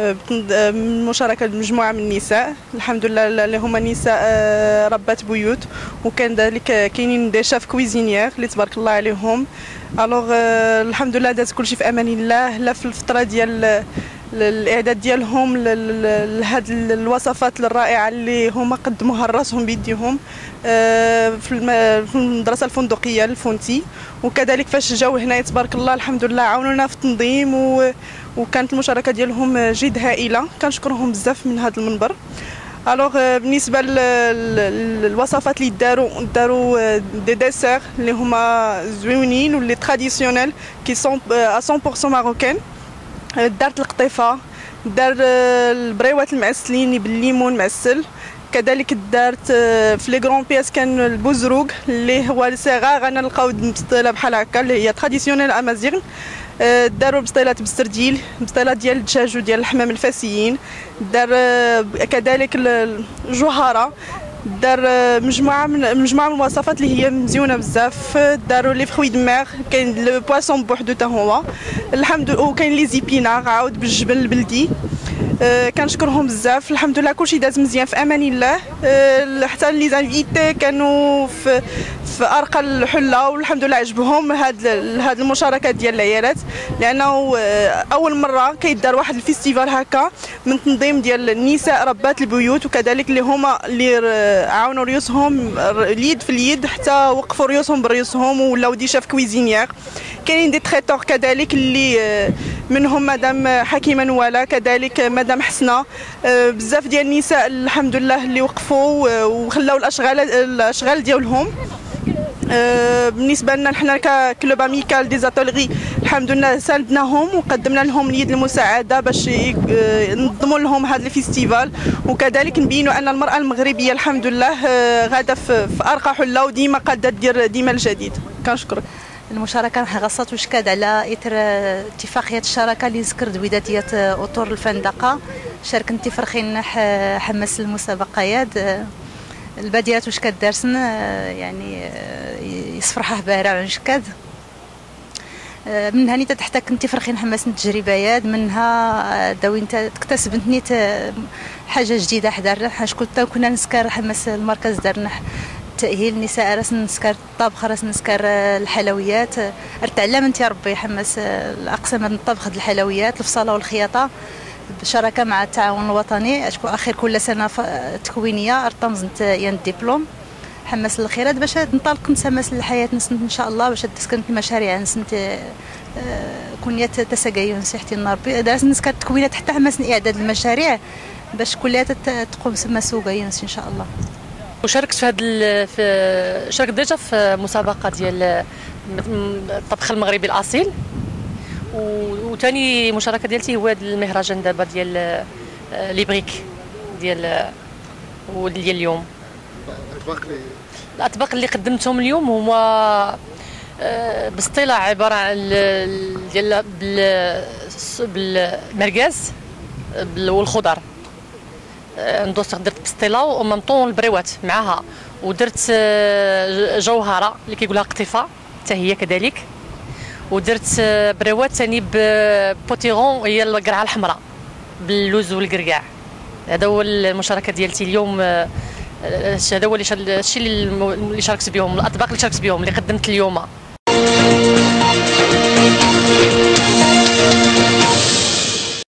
مشاركة مجموعة من النساء الحمد لله اللي هما نساء ربات بيوت، وكان ذلك كاينين دي شاف كويزينيير اللي تبارك الله عليهم. الوغ الحمد لله داز كلشي في امان الله. لا في الفترة ديال الاعداد ديالهم لهاد الوصفات الرائعه اللي هما قدموها لراسهم بيديهم في المدرسه الفندقيه الفونتي، وكذلك فاش جاو هنا تبارك الله الحمد لله عاونونا في التنظيم وكانت المشاركه ديالهم جد هائله. كنشكرهم بزاف من هذا المنبر. الوغ بالنسبه للوصفات اللي داروا دي ديسير اللي هما زوينين واللي تراديسيونيل كي سون 100% ماروكان. دارت القطيفه، دار البريوات المعسلين بالليمون معسل، كذلك دارت في لي غران بياس كان البوزروق اللي هو الصغار انا نلقاو بسطيله بحال هكا اللي هي تراديسيونيل امازيغ. داروا بسطيلات بالسرديل، بسطيلات ديال الدجاج وديال الحمام الفاسيين، دار كذلك الجوهره، دار مجموعه من الوصفات اللي هي مزيونه بزاف. داروا لي فروي دو مير، كاين لو بواسون بوحدو حتى هو الحمد لله، وكاين لي زيبينار عاود بالجبن البلدي. كنشكرهم بزاف الحمد لله. كلشي داز مزيان في امان الله. حتى لي زانفيتي كانوا في ارقى الحله والحمد لله عجبهم هاد المشاركات ديال العيالات، لانه اول مره كيدار واحد الفيستيفال هكا من تنظيم ديال النساء ربات البيوت، وكذلك اللي هما اللي عاونوا ريوسهم اليد في اليد حتى وقفوا ريوسهم بريوسهم ولاو دي شاف كويزينيير. كاينين دي تريتور كذلك اللي منهم مدام حكيمه نواله، كذلك مدام حسنه، بزاف ديال النساء الحمد لله اللي وقفوا وخلاو الاشغال ديالهم. بالنسبه لنا حنا ككلوب اميكال دي زاتولغي الحمد لله ساندناهم وقدمنا لهم اليد المساعده باش ننظموا لهم هذا الفيستيفال، وكذلك نبينوا ان المراه المغربيه الحمد لله غاده في ارقى حله وديما قاده دير ديما الجديد. كنشكرك. المشاركه غصات وشكاد على اثر اتفاقيه الشراكه اللي ذكرت بدايه اطر الفندقه. شاركت فرخين حماس المسابقات الباديات وشكاد دارسن يعني يصفرحه بارع ونشكاد منها نيت تحتك كنتي فرخين حماس التجربيات منها داوي انت اكتسبت نيت حاجه جديده حدار كنت كنا نسكر حماس المركز دارنا تأهيل النساء راس نسكر الطبخ راس نسكر الحلويات ارتعلمت يا ربي حماس الاقسام الطبخ الحلويات الفصاله والخياطه بشراكه مع التعاون الوطني. اشكو اخر كل سنه تكوينيه ارتمزت ين الدبلوم حماس الخيرات باش ننطلق نسمس الحياه نسنت ان شاء الله باش تسكن المشاريع نسنت كونيات تسقايون صحتي ربي داز نسكر تكوينات حتى حماس اعداد المشاريع باش كلها تقوم سما سوقايون ان شاء الله. وشاركت شاركت ديجا في مسابقه ديال الطبخ المغربي الاصيل، وثاني مشاركه ديالتي هو المهرجان دابا ديال ليبريك ديال اليوم. الاطباق اللي قدمتهم اليوم هما باصطلاح عباره عن ديال بالمرقاز والخضر. درت بسطيله ومام طون البريوات معاها، ودرت جوهره اللي كيقولها قطيفه حتى هي كذلك، ودرت بريوات ثاني بوتيغون هي القرعه الحمراء باللوز والقرقاع. هذا هو المشاركه ديالتي اليوم. هذا هو الشيء اللي شاركت بهم، الاطباق اللي شاركت بهم اللي قدمت اليوم.